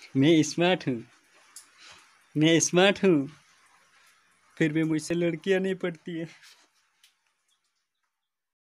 मैं स्मार्ट हूँ, मैं स्मार्ट हूँ, फिर भी मुझसे लड़कियां नहीं पटती है।